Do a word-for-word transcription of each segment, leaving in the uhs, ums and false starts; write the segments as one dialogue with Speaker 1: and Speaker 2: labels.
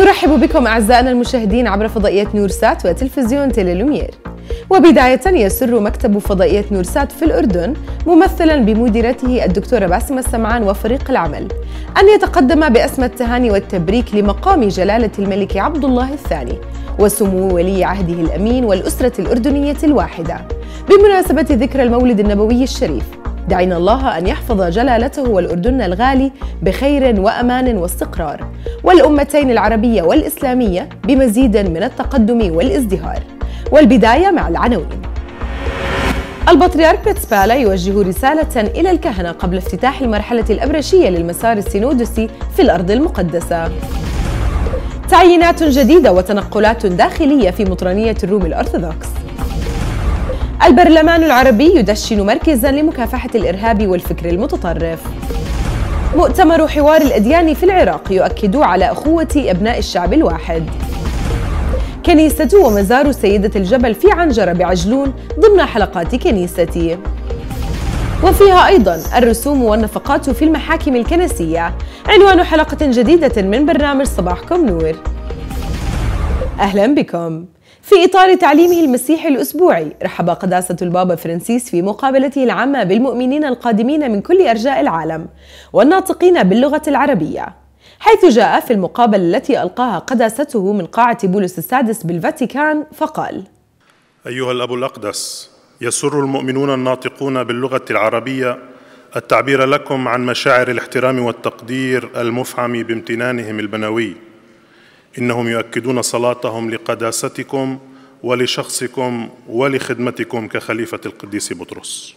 Speaker 1: نرحب بكم أعزائنا المشاهدين عبر فضائية نورسات وتلفزيون تيليلومير. وبداية يسر مكتب فضائية نورسات في الأردن ممثلا بمديرته الدكتورة باسمة السمعان وفريق العمل أن يتقدم بأسمى التهاني والتبريك لمقام جلالة الملك عبد الله الثاني وسمو ولي عهده الأمين والأسرة الأردنية الواحدة بمناسبة ذكرى المولد النبوي الشريف. دعينا الله أن يحفظ جلالته والأردن الغالي بخير وأمان واستقرار، والأمتين العربية والإسلامية بمزيد من التقدم والازدهار. والبداية مع العناوين. البطريرك بيتسبالا يوجه رسالة إلى الكهنة قبل افتتاح المرحلة الأبرشية للمسار السينودسي في الأرض المقدسة. تعيينات جديدة وتنقلات داخلية في مطرانية الروم الأرثوذكس. البرلمان العربي يدشن مركزاً لمكافحة الإرهاب والفكر المتطرف. مؤتمر حوار الأديان في العراق يؤكد على أخوة أبناء الشعب الواحد. كنيسة ومزار سيدة الجبل في عنجرة بعجلون ضمن حلقات كنيستي. وفيها أيضاً الرسوم والنفقات في المحاكم الكنسية، عنوان حلقة جديدة من برنامج صباحكم نور. أهلاً بكم. في إطار تعليمه المسيحي الأسبوعي، رحب قداسة البابا فرانسيس في مقابلته العامة بالمؤمنين القادمين من كل أرجاء العالم والناطقين باللغة العربية، حيث جاء في المقابلة التي ألقاها قداسته من قاعة بولس السادس بالفاتيكان فقال:
Speaker 2: أيها الأب الأقدس، يسر المؤمنون الناطقون باللغة العربية التعبير لكم عن مشاعر الاحترام والتقدير المفعم بامتنانهم البنوي. إنهم يؤكدون صلاتهم لقداستكم ولشخصكم ولخدمتكم كخليفة القديس بطرس.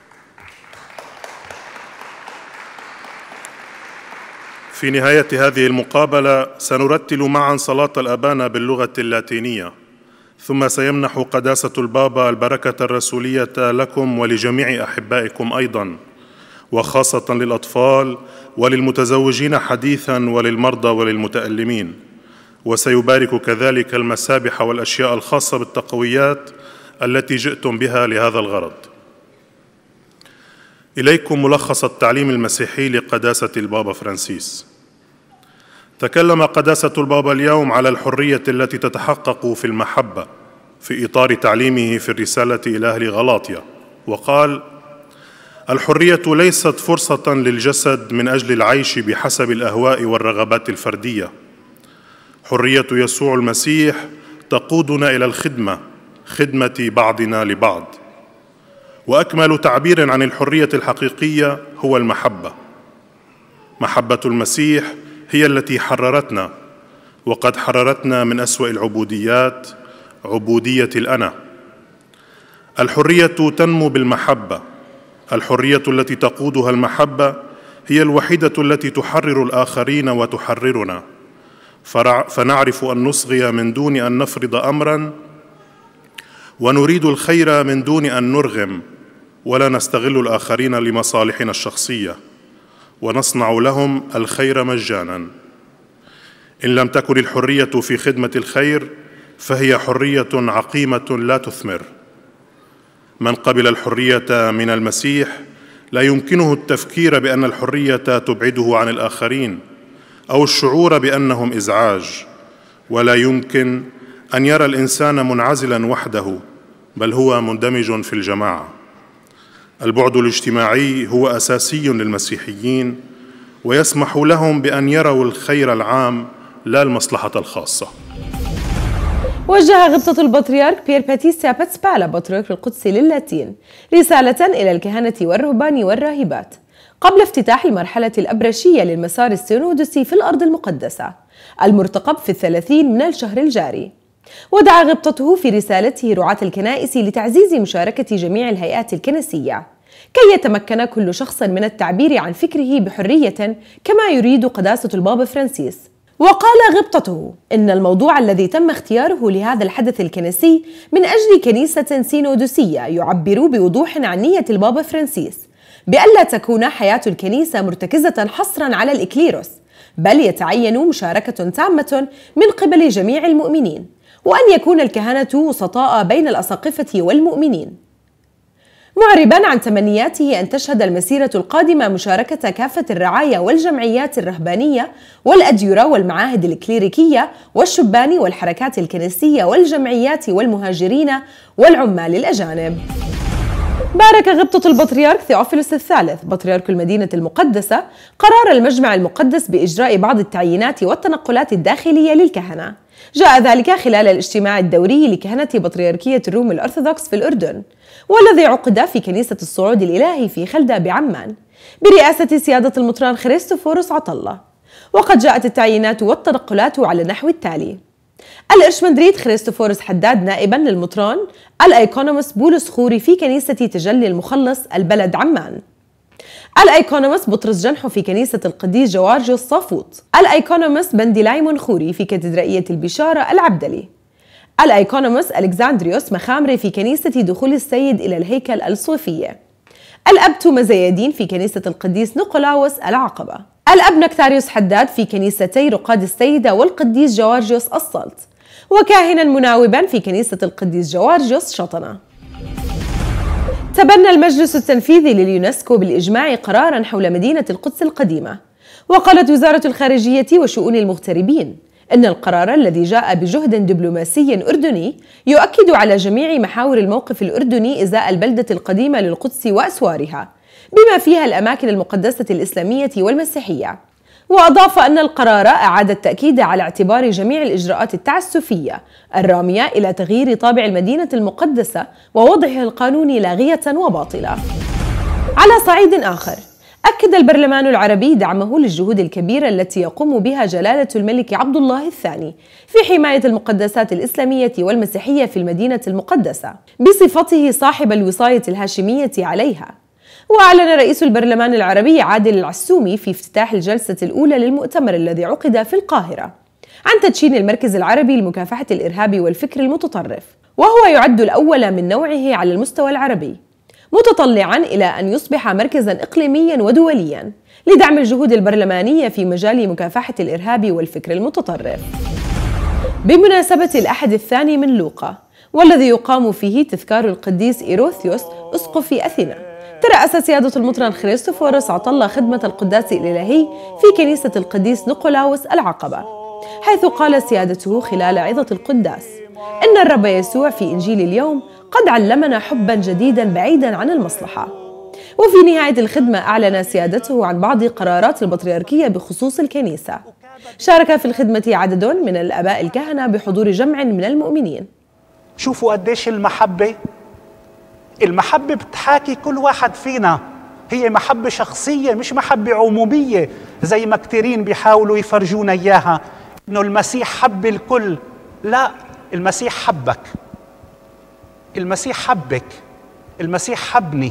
Speaker 2: في نهاية هذه المقابلة سنرتل معا صلاة الأبانا باللغة اللاتينية، ثم سيمنح قداسة البابا البركة الرسولية لكم ولجميع أحبائكم أيضا، وخاصة للأطفال وللمتزوجين حديثا وللمرضى وللمتألمين. وسيبارك كذلك المسابح والأشياء الخاصة بالتقويات التي جئتم بها لهذا الغرض. إليكم ملخص التعليم المسيحي لقداسة البابا فرانسيس. تكلم قداسة البابا اليوم على الحرية التي تتحقق في المحبة في إطار تعليمه في الرسالة إلى أهل غلاطيا، وقال: الحرية ليست فرصة للجسد من أجل العيش بحسب الأهواء والرغبات الفردية. حرية يسوع المسيح تقودنا إلى الخدمة، خدمة بعضنا لبعض. وأكمل تعبير عن الحرية الحقيقية هو المحبة. محبة المسيح هي التي حررتنا، وقد حررتنا من أسوأ العبوديات، عبودية الأنا. الحرية تنمو بالمحبة. الحرية التي تقودها المحبة هي الوحيدة التي تحرر الآخرين وتحررنا، فنعرف أن نصغي من دون أن نفرض أمراً، ونريد الخير من دون أن نرغم، ولا نستغل الآخرين لمصالحنا الشخصية، ونصنع لهم الخير مجاناً. إن لم تكن الحرية في خدمة الخير فهي حرية عقيمة لا تثمر. من قبل الحرية من المسيح لا يمكنه التفكير بأن الحرية تبعده عن الآخرين أو الشعور بأنهم إزعاج، ولا يمكن أن يرى الإنسان منعزلاً وحده، بل هو مندمج في الجماعة. البعد الاجتماعي هو أساسي للمسيحيين، ويسمح لهم بأن يروا الخير العام لا المصلحة الخاصة.
Speaker 1: وجه غبطة البطريرك بيير باتيستا بيتسبالا بطريرك القدس للاتين رسالة إلى الكهنة والرهبان والراهبات قبل افتتاح المرحلة الأبرشية للمسار السينودسي في الأرض المقدسة المرتقب في الثلاثين من الشهر الجاري. ودعا غبطته في رسالته رعاة الكنائس لتعزيز مشاركة جميع الهيئات الكنسية كي يتمكن كل شخص من التعبير عن فكره بحرية كما يريد قداسة البابا فرانسيس. وقال غبطته إن الموضوع الذي تم اختياره لهذا الحدث الكنسي من أجل كنيسة سينودسية يعبر بوضوح عن نية البابا فرانسيس بألا تكون حياة الكنيسة مرتكزة حصراً على الإكليروس، بل يتعين مشاركة تامة من قبل جميع المؤمنين، وأن يكون الكهنة وسطاء بين الأساقفة والمؤمنين. معربا عن تمنياته أن تشهد المسيرة القادمة مشاركة كافة الرعايا والجمعيات الرهبانية والأديرة والمعاهد الكليريكية والشبان والحركات الكنسية والجمعيات والمهاجرين والعمال الأجانب. بارك غبطة البطريرك ثيوفيلوس الثالث بطريرك المدينة المقدسة قرار المجمع المقدس بإجراء بعض التعيينات والتنقلات الداخلية للكهنة. جاء ذلك خلال الاجتماع الدوري لكهنة بطريركية الروم الأرثوذكس في الأردن، والذي عقد في كنيسة الصعود الإلهي في خلدة بعمان برئاسة سيادة المطران خريستوفوروس عطلة. وقد جاءت التعيينات والتنقلات على النحو التالي: الإرشمندريت خريستوفوروس حداد نائبا للمطران، الأيكونوموس بولس خوري في كنيسة تجلي المخلص البلد عمان، الأيكونوموس بطرس جنحو في كنيسة القديس جوارجيوس صافوط، الأيكونوموس بنديلايمون خوري في كاتدرائية البشارة العبدلي، الأيكونوموس ألكساندريوس مخامري في كنيسة دخول السيد إلى الهيكل الصوفية، الأب توما زيادين في كنيسة القديس نيقولاوس العقبة، الأب نكتاريوس حداد في كنيستي رقاد السيدة والقديس جوارجيوس السلط، وكاهنا مناوبا في كنيسة القديس جوارجيوس شطنة. تبنى المجلس التنفيذي لليونسكو بالإجماع قراراً حول مدينة القدس القديمة. وقالت وزارة الخارجية وشؤون المغتربين إن القرار الذي جاء بجهد دبلوماسي أردني يؤكد على جميع محاور الموقف الأردني إزاء البلدة القديمة للقدس وأسوارها، بما فيها الأماكن المقدسة الإسلامية والمسيحية. وأضاف أن القرار أعاد التأكيد على اعتبار جميع الإجراءات التعسفية الرامية إلى تغيير طابع المدينة المقدسة ووضعها القانوني لاغية وباطلة. على صعيد آخر، أكد البرلمان العربي دعمه للجهود الكبيرة التي يقوم بها جلالة الملك عبد الله الثاني في حماية المقدسات الإسلامية والمسيحية في المدينة المقدسة بصفته صاحب الوصاية الهاشمية عليها. وأعلن رئيس البرلمان العربي عادل العسومي في افتتاح الجلسة الأولى للمؤتمر الذي عقد في القاهرة عن تدشين المركز العربي لمكافحة الإرهاب والفكر المتطرف، وهو يعد الأول من نوعه على المستوى العربي، متطلعا إلى أن يصبح مركزا إقليميا ودوليا لدعم الجهود البرلمانية في مجال مكافحة الإرهاب والفكر المتطرف. بمناسبة الأحد الثاني من لوقا والذي يقام فيه تذكار القديس إيروثيوس أسقف أثينا، ترأس سيادة المطران خريستوفوروس عطلة خدمة القداس الإلهي في كنيسة القديس نيقولاوس العقبة، حيث قال سيادته خلال عظة القداس إن الرب يسوع في إنجيل اليوم قد علمنا حبا جديدا بعيدا عن المصلحة. وفي نهاية الخدمة أعلن سيادته عن بعض قرارات البطريركية بخصوص الكنيسة. شارك في الخدمة عدد من الآباء الكهنة بحضور جمع من المؤمنين.
Speaker 3: شوفوا قديش المحبة المحبة بتحاكي كل واحد فينا، هي محبة شخصية مش محبة عمومية زي ما كتيرين بيحاولوا يفرجونا إياها إنه المسيح حب الكل. لا، المسيح حبك، المسيح حبك، المسيح حبني.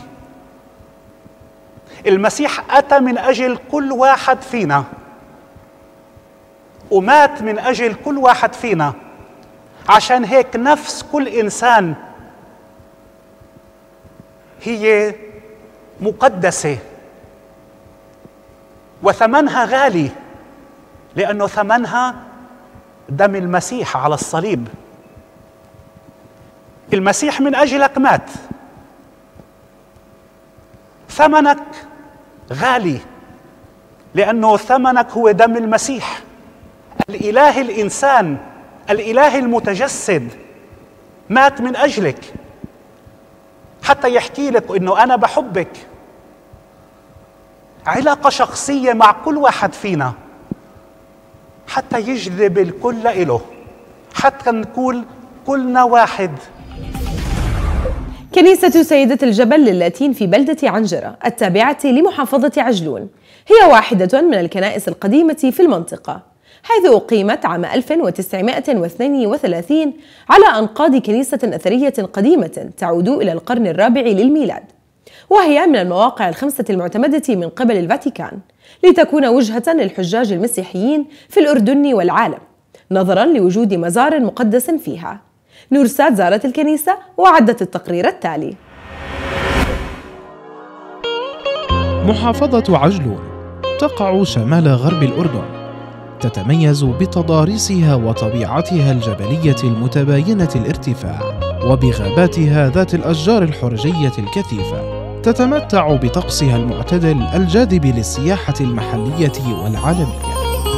Speaker 3: المسيح أتى من أجل كل واحد فينا ومات من أجل كل واحد فينا، عشان هيك نفس كل إنسان هي مقدسة وثمنها غالي، لأنه ثمنها دم المسيح على الصليب. المسيح من أجلك مات، ثمنك غالي لأنه ثمنك هو دم المسيح، الإله الإنسان، الإله المتجسد مات من أجلك حتى يحكي لك إنه أنا بحبك. علاقة شخصية مع كل واحد فينا حتى يجذب الكل إله، حتى نكون كلنا واحد.
Speaker 1: كنيسة سيدة الجبل للاتين في بلدة عنجرة التابعة لمحافظة عجلون هي واحدة من الكنائس القديمة في المنطقة، حيث أقيمت عام ألف وتسعمائة واثنين وثلاثين على أنقاض كنيسة أثرية قديمة تعود إلى القرن الرابع للميلاد، وهي من المواقع الخمسة المعتمدة من قبل الفاتيكان لتكون وجهة للحجاج المسيحيين في الأردن والعالم، نظرا لوجود مزار مقدس فيها. نورسات زارت الكنيسة وعدت التقرير التالي.
Speaker 4: محافظة عجلون تقع شمال غرب الأردن، تتميز بتضاريسها وطبيعتها الجبلية المتباينة الارتفاع. وبغاباتها ذات الأشجار الحرجية الكثيفة. تتمتع بطقسها المعتدل الجاذب للسياحة المحلية والعالمية.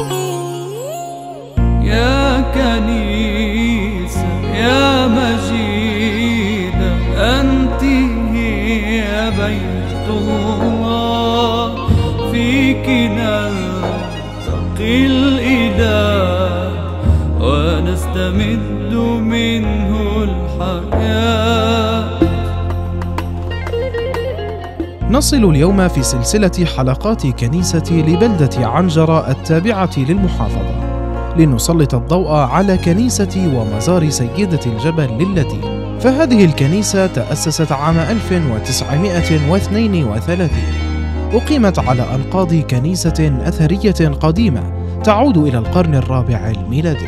Speaker 5: يا كنيسة يا مجيدة، أنت هي بيت الله، فيك نلتقي الإله ونستمد منه الحياة.
Speaker 4: نصل اليوم في سلسلة حلقات كنيستي لبلدة عنجرة التابعة للمحافظة لنسلط الضوء على كنيسة ومزار سيدة الجبل للتين. فهذه الكنيسة تأسست عام ألف وتسعمائة واثنين وثلاثين، أقيمت على أنقاض كنيسة أثرية قديمة تعود إلى القرن الرابع الميلادي.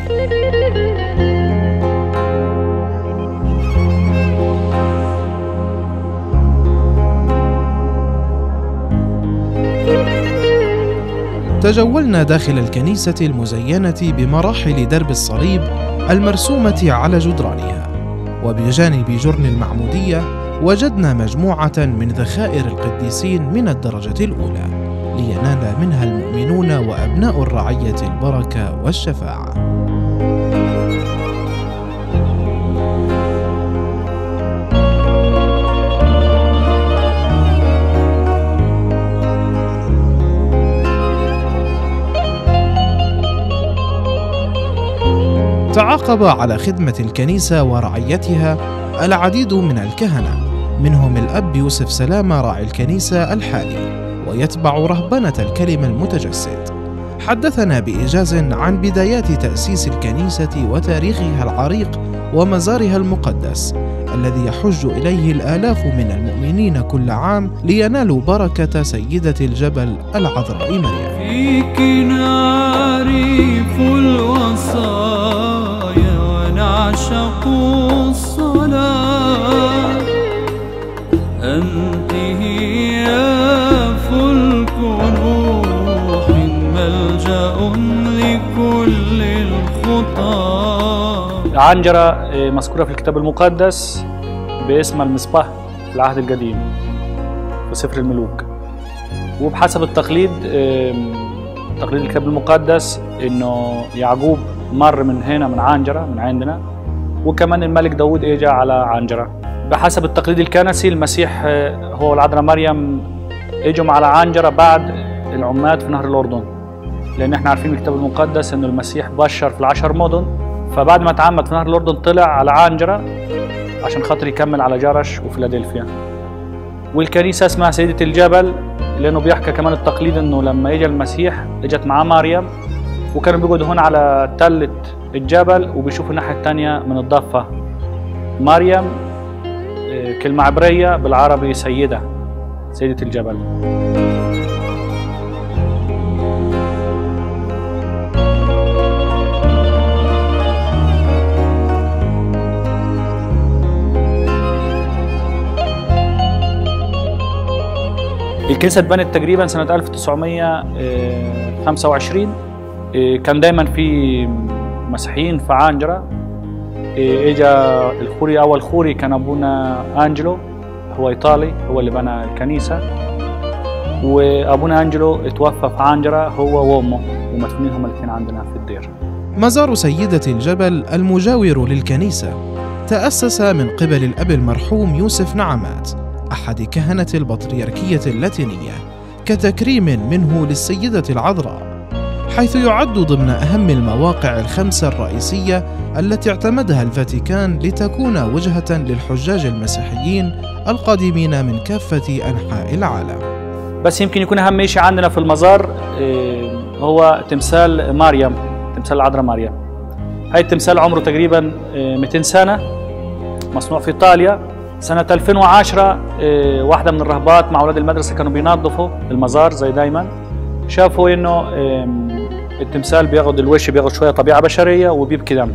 Speaker 4: تجولنا داخل الكنيسة المزينة بمراحل درب الصليب المرسومة على جدرانها، وبجانب جرن المعمودية وجدنا مجموعة من ذخائر القديسين من الدرجة الأولى لينال منها المؤمنون وأبناء الرعية البركة والشفاعة. تعاقب على خدمة الكنيسة ورعيتها العديد من الكهنة، منهم الأب يوسف سلامة راعي الكنيسة الحالي ويتبع رهبنة الكلمة المتجسد. حدثنا بإيجاز عن بدايات تأسيس الكنيسة وتاريخها العريق ومزارها المقدس الذي يحج إليه الآلاف من المؤمنين كل عام لينالوا بركة سيدة الجبل العذراء مريم.
Speaker 5: فيك نعرف الوصايا ونعشق الصلاة، أنت هي فلك نوح ملجأ لكل الخطى.
Speaker 6: عنجرة مذكورة في الكتاب المقدس باسم المصباح في العهد القديم في سفر الملوك، وبحسب التقليد تقليد الكتاب المقدس انه يعقوب مر من هنا من عنجرة من عندنا، وكمان الملك داود اجى على عنجرة. بحسب التقليد الكنسي المسيح هو والعذراء مريم اجوا على عنجرة بعد العماد في نهر الأردن، لأن احنا عارفين الكتاب المقدس انه المسيح بشر في العشر مدن، فبعد ما تعمد في نهر الأردن طلع على عنجرة عشان خاطر يكمل على جرش وفيلادلفيا. والكنيسة اسمها سيدة الجبل لأنه بيحكى كمان التقليد انه لما اجى المسيح اجت معاه مريم، وكانوا بيقعدوا هنا على تلة الجبل وبيشوفوا الناحية الثانية من الضفة. مريم كلمة عبرية بالعربي سيدة، سيدة الجبل. الكنيسة اتبنت تقريبا سنة ألف وتسعمائة وخمسة وعشرين. كان دايما في مسيحيين في عنجرة. اجا الخوري، اول خوري كان ابونا انجلو، هو ايطالي، هو اللي بنى الكنيسة. وابونا انجلو اتوفى في عنجرة هو وامه، ومدفونين هما الاثنين عندنا في الدير.
Speaker 4: مزار سيدة الجبل المجاور للكنيسة تأسس من قبل الأب المرحوم يوسف نعمات أحد كهنة البطريركية اللاتينية كتكريم منه للسيدة العذراء، حيث يعد ضمن أهم المواقع الخمسة الرئيسية التي اعتمدها الفاتيكان لتكون وجهة للحجاج المسيحيين القادمين من كافة أنحاء العالم.
Speaker 6: بس يمكن يكون أهم شيء عندنا في المزار هو تمثال مريم، تمثال العذراء مريم. هاي التمثال عمره تقريبا مئتين سنة، مصنوع في إيطاليا. سنة ألفين وعشرة واحدة من الرهبات مع أولاد المدرسة كانوا بينظفوا المزار زي دايما، شافوا إنه التمثال بياخد الوش، بياخد شوية طبيعة بشرية وبيبكي دم.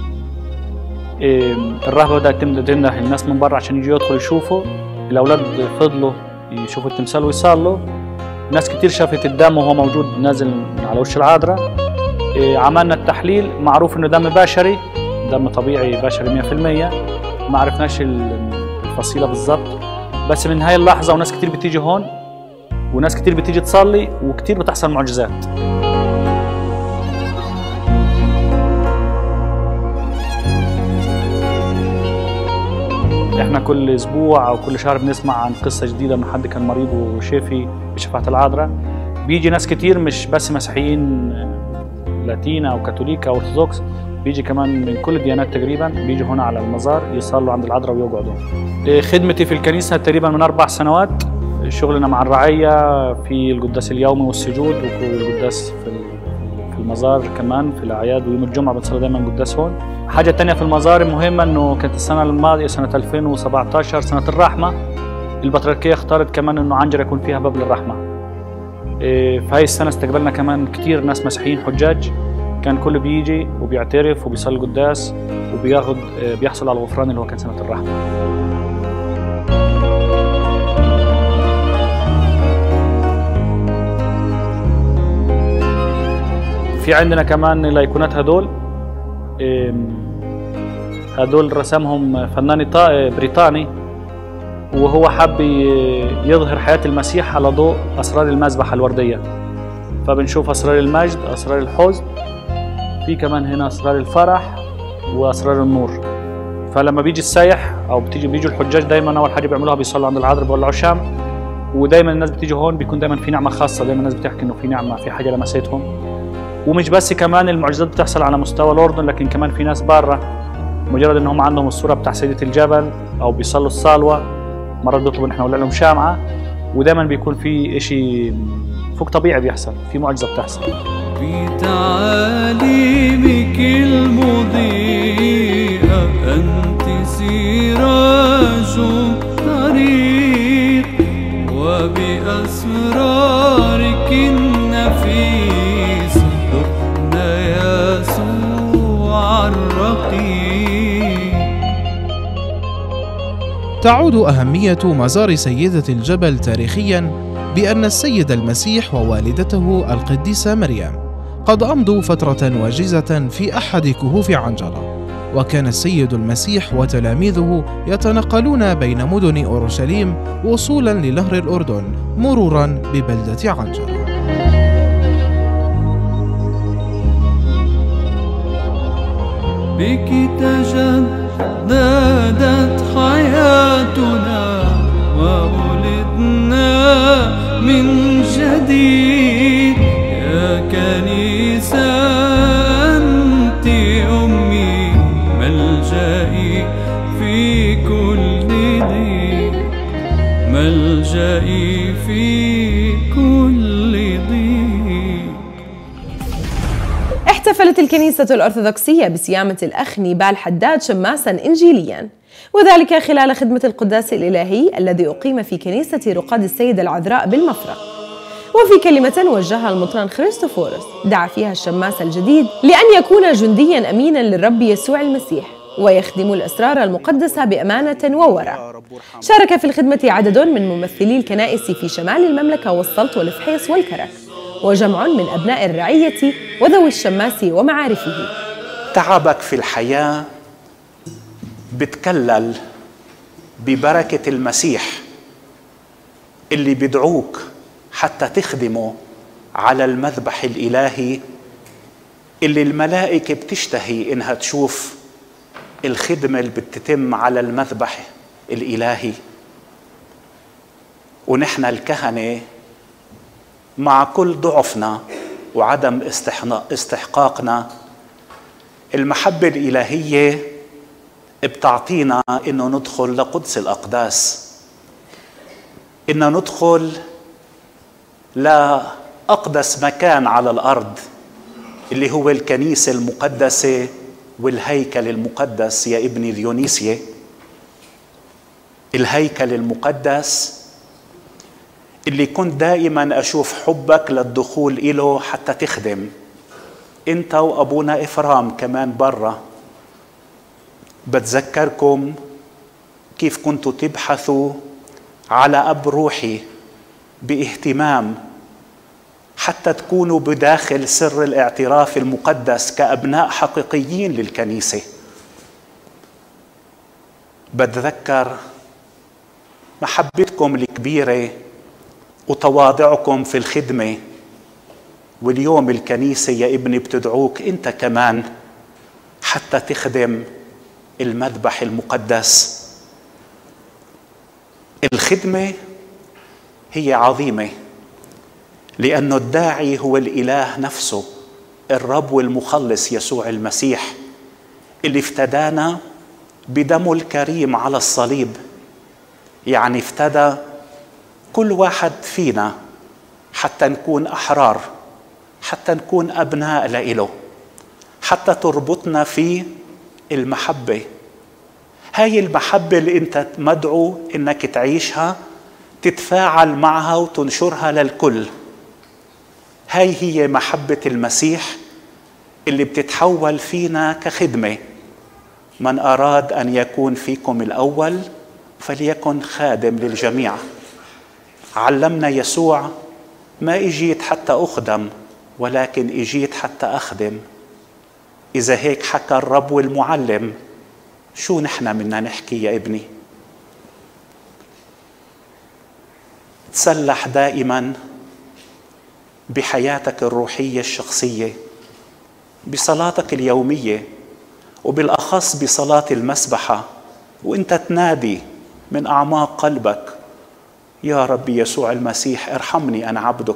Speaker 6: الرهبة بدأت تنده الناس من برا عشان يجوا يدخلوا يشوفوا. الأولاد فضلوا يشوفوا التمثال ويصلوا. ناس كتير شافت الدم وهو موجود نازل على وش العذراء. عملنا التحليل، معروف إنه دم بشري، دم طبيعي بشري مئة في المئة، ما عرفناش الفصيلة بالضبط، بس من هاي اللحظة وناس كتير بتيجي هون وناس كتير بتيجي تصلي وكتير بتحصل معجزات. احنا كل اسبوع او كل شهر بنسمع عن قصة جديدة من حد كان مريض وشافي بشفاعة العذراء. بيجي ناس كتير مش بس مسيحيين لاتينا او كاثوليكا او ارثوذكس، بيجي كمان من كل الديانات تقريبا، بيجي هنا على المزار يصلوا عند العذراء ويقعدوا. خدمتي في الكنيسة تقريبا من اربع سنوات، شغلنا مع الرعية في القداس اليومي والسجود والقداس في في المزار كمان في الاعياد، ويوم الجمعة بنصلي دائما قداس هون. حاجة تانية في المزار مهمة انه كانت السنة الماضية سنة ألفين وسبعطعش سنة الرحمة، البطريركية اختارت كمان انه عنجرة يكون فيها باب للرحمة. في هاي السنة استقبلنا كمان كتير ناس مسيحيين حجاج، كان كله بيجي وبيعترف وبيصلي القداس وبياخد بيحصل على الغفران اللي هو كان سنة الرحمة. في عندنا كمان الايقونات هدول هدول رسمهم فنان بريطاني، وهو حب يظهر حياة المسيح على ضوء أسرار المذبحة الوردية. فبنشوف أسرار المجد، أسرار الحزن، في كمان هنا أسرار الفرح وأسرار النور. فلما بيجي السايح أو بتيجي بيجوا الحجاج دايما أول حاجة بيعملوها بيصلوا عند العذراء بيولعوا شمع، ودايما الناس بتيجي هون بيكون دايما في نعمة خاصة، دايما الناس بتحكي إنه في نعمة، في حاجة لمستهم. ومش بس كمان المعجزات بتحصل على مستوى الأردن، لكن كمان في ناس برا مجرد إنهم عندهم الصورة بتاع سيدة الجبل أو بيصلوا الصالوة، مرات بيطلبوا إن إحنا نولع لهم شمعة، ودايما بيكون في إشي فوق طبيعي بيحصل، في معجزة بتحصل.
Speaker 5: في تعاليمك المضيئة أنت سراج الطريق، وبأسرارك النفيسة دقنا يسوع الرقيق.
Speaker 4: تعود أهمية مزار سيدة الجبل تاريخياً بأن السيد المسيح ووالدته القديسة مريم قد أمضوا فترة وجيزة في أحد كهوف عنجرة، وكان السيد المسيح وتلاميذه يتنقلون بين مدن أورشليم وصولاً لنهر الأردن مروراً ببلدة عنجرة.
Speaker 5: بك تجددت حياتنا وولدنا من جديد، يا كنيسة أنت أمي ملجئي في كل ضيق، ملجئي في كل ضيق.
Speaker 1: احتفلت الكنيسة الأرثوذكسية بصيامة الأخ نيبال حداد شماسا إنجيليا، وذلك خلال خدمة القداس الإلهي الذي أقيم في كنيسة رقاد السيدة العذراء بالمفرق. وفي كلمة وجهها المطران خريستوفورس دعا فيها الشماس الجديد لأن يكون جنديا أمينا للرب يسوع المسيح ويخدم الأسرار المقدسة بأمانة وورع. شارك في الخدمة عدد من ممثلي الكنائس في شمال المملكة والسلط والفحيص والكرك، وجمع من أبناء الرعية وذوي الشماس ومعارفه.
Speaker 3: تعبك في الحياة بتكلل ببركة المسيح اللي بيدعوك حتى تخدمه على المذبح الإلهي اللي الملائكة بتشتهي إنها تشوف الخدمة اللي بتتم على المذبح الإلهي. ونحن الكهنة مع كل ضعفنا وعدم استحقاقنا، المحبة الإلهية بتعطينا إنه ندخل لقدس الأقداس، إنه ندخل لأقدس مكان على الأرض اللي هو الكنيسة المقدسة والهيكل المقدس. يا ابني ديونيسية، الهيكل المقدس اللي كنت دائما أشوف حبك للدخول إله حتى تخدم أنت وأبونا إفرام كمان برا. بتذكركم كيف كنتوا تبحثوا على أب روحي باهتمام حتى تكونوا بداخل سر الاعتراف المقدس كأبناء حقيقيين للكنيسة. بتذكر محبتكم الكبيرة وتواضعكم في الخدمة، واليوم الكنيسة يا ابني بتدعوك أنت كمان حتى تخدم المذبح المقدس. الخدمة هي عظيمة لأنه الداعي هو الإله نفسه، الرب والمخلص يسوع المسيح اللي افتدانا بدمه الكريم على الصليب. يعني افتدى كل واحد فينا حتى نكون أحرار، حتى نكون أبناء لإله، حتى تربطنا في المحبة. هاي المحبة اللي أنت مدعو إنك تعيشها، تتفاعل معها وتنشرها للكل. هاي هي محبة المسيح اللي بتتحول فينا كخدمة. من أراد أن يكون فيكم الأول فليكن خادم للجميع. علمنا يسوع: ما إجيت حتى أخدم ولكن إجيت حتى أخدم. إذا هيك حكى الرب والمعلم، شو نحن بدنا نحكي يا ابني؟ تسلح دائما بحياتك الروحية الشخصية، بصلاتك اليومية، وبالأخص بصلاة المسبحة، وإنت تنادي من أعماق قلبك: يا رب يسوع المسيح ارحمني أنا عبدك.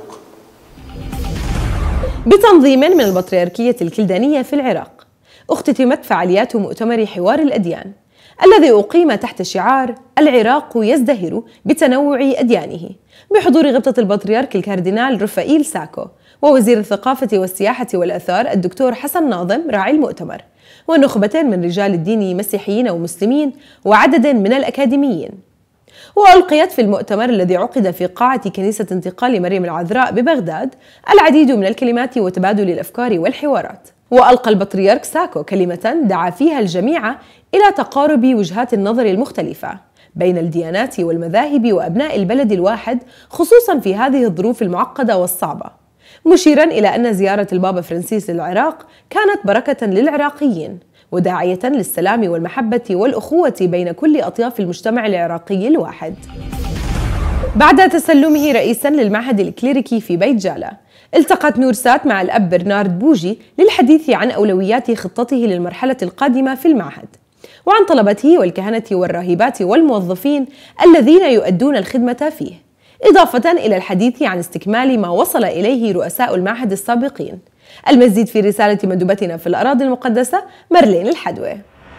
Speaker 1: بتنظيم من البطريركية الكلدانية في العراق، اختتمت فعاليات مؤتمر حوار الأديان الذي أقيم تحت شعار العراق يزدهر بتنوع أديانه، بحضور غبطة البطريرك الكاردينال رفائيل ساكو ووزير الثقافة والسياحة والآثار الدكتور حسن ناظم راعي المؤتمر، ونخبة من رجال الدين مسيحيين ومسلمين وعدد من الأكاديميين. وألقيت في المؤتمر الذي عقد في قاعة كنيسة انتقال مريم العذراء ببغداد العديد من الكلمات وتبادل الأفكار والحوارات. وألقى البطريرك ساكو كلمة دعا فيها الجميع إلى تقارب وجهات النظر المختلفة بين الديانات والمذاهب وأبناء البلد الواحد، خصوصا في هذه الظروف المعقدة والصعبة، مشيرا إلى أن زيارة البابا فرانسيس للعراق كانت بركة للعراقيين وداعية للسلام والمحبة والأخوة بين كل أطياف المجتمع العراقي الواحد. بعد تسلمه رئيسا للمعهد الكليريكي في بيت جالة، التقت نورسات مع الأب برنارد بوجي للحديث عن أولويات خطته للمرحلة القادمة في المعهد، وعن طلبته والكهنة والراهبات والموظفين الذين يؤدون الخدمة فيه، إضافة إلى الحديث عن استكمال ما وصل إليه رؤساء المعهد السابقين. المزيد في رسالة مندوبتنا في الأراضي المقدسة مارلين الحدوي.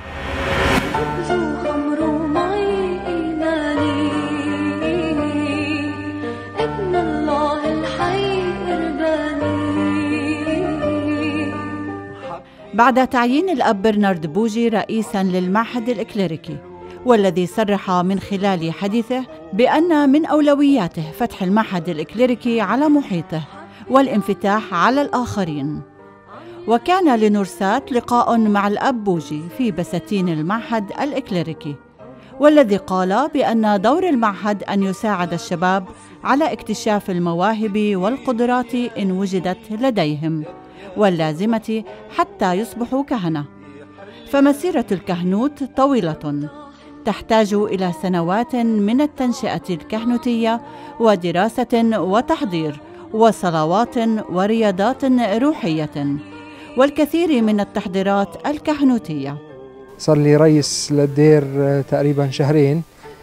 Speaker 7: بعد تعيين الأب برنارد بوجي رئيساً للمعهد الإكليريكي، والذي صرح من خلال حديثه بأن من أولوياته فتح المعهد الإكليريكي على محيطه والانفتاح على الآخرين. وكان لنورسات لقاء مع الأب بوجي في بساتين المعهد الإكليريكي، والذي قال بأن دور المعهد أن يساعد الشباب على اكتشاف المواهب والقدرات إن وجدت لديهم، واللازمة حتى يصبحوا كهنة. فمسيرة الكهنوت طويلة تحتاج إلى سنوات من التنشئة الكهنوتية ودراسة وتحضير وصلوات ورياضات روحية والكثير من التحضيرات الكهنوتية.
Speaker 8: صار لي رئيس للدير تقريبا شهرين،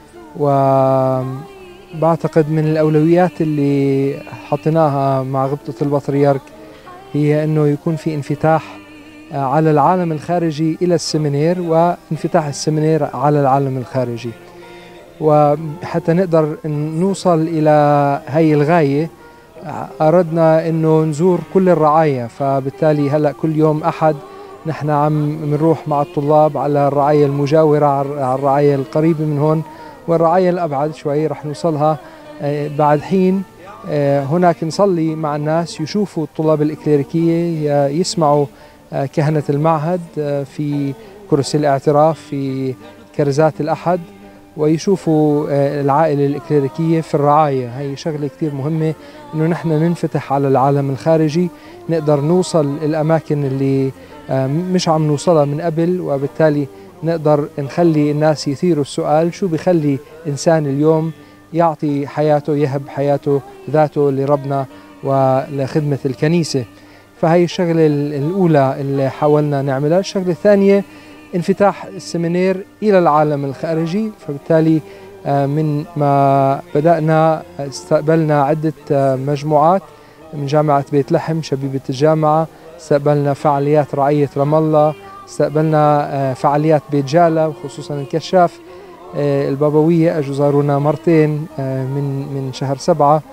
Speaker 8: وبعتقد من الأولويات اللي حطيناها مع غبطة البطريرك هي أنه يكون في انفتاح على العالم الخارجي إلى السمينير، وانفتاح السمينير على العالم الخارجي. وحتى نقدر نوصل إلى هاي الغاية أردنا أنه نزور كل الرعاية، فبالتالي هلأ كل يوم أحد نحن عم نروح مع الطلاب على الرعاية المجاورة، على الرعاية القريبة من هون، والرعاية الأبعد شوي رح نوصلها بعد حين. هناك نصلي مع الناس يشوفوا الطلاب الإكليريكية، يسمعوا كهنة المعهد في كرسي الاعتراف في كرزات الأحد، ويشوفوا العائلة الإكليريكية في الرعاية. هي شغلة كتير مهمة، إنه نحن ننفتح على العالم الخارجي، نقدر نوصل الأماكن اللي مش عم نوصلها من قبل، وبالتالي نقدر نخلي الناس يثيروا السؤال شو بخلي إنسان اليوم يعطي حياته، يهب حياته ذاته لربنا ولخدمة الكنيسة. فهي الشغلة الأولى اللي حاولنا نعملها. الشغلة الثانية انفتاح السمينير إلى العالم الخارجي، فبالتالي من ما بدأنا استقبلنا عدة مجموعات من جامعة بيت لحم شبيبة الجامعة، استقبلنا فعاليات رعية رام الله، استقبلنا فعاليات بيت جالة وخصوصا الكشاف البابوية أجوا زارونا مرتين من من شهر سبعة.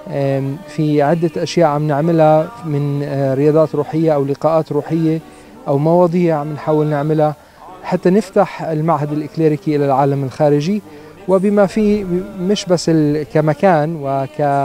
Speaker 8: في عدة أشياء عم نعملها من رياضات روحية أو لقاءات روحية أو مواضيع عم نحاول نعملها حتى نفتح المعهد الإكليريكي إلى العالم الخارجي، وبما فيه مش بس كمكان وك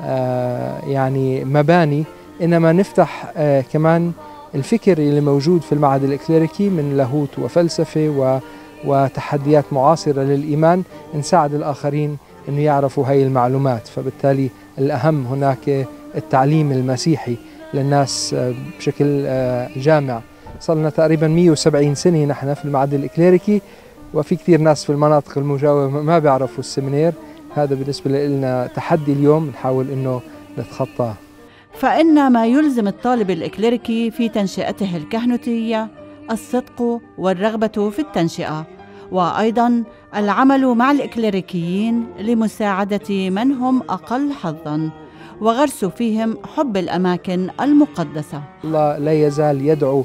Speaker 8: يعني مباني، إنما نفتح كمان الفكر اللي موجود في المعهد الإكليريكي من لاهوت وفلسفة وتحديات معاصرة للإيمان، نساعد الآخرين أنه يعرفوا هاي المعلومات. فبالتالي الأهم هناك التعليم المسيحي للناس بشكل جامع. صلنا تقريبا مئة وسبعين سنة نحن في المعهد الإكليريكي، وفي كثير ناس في المناطق المجاورة ما بيعرفوا السمينير. هذا بالنسبة لنا تحدي اليوم نحاول أنه نتخطاه.
Speaker 7: فإن ما يلزم الطالب الإكليريكي في تنشئته الكهنوتية الصدق والرغبة في التنشئة، وأيضا العمل مع الإكليريكيين لمساعدة من هم أقل حظاً وغرس فيهم حب الأماكن المقدسة.
Speaker 8: الله لا يزال يدعو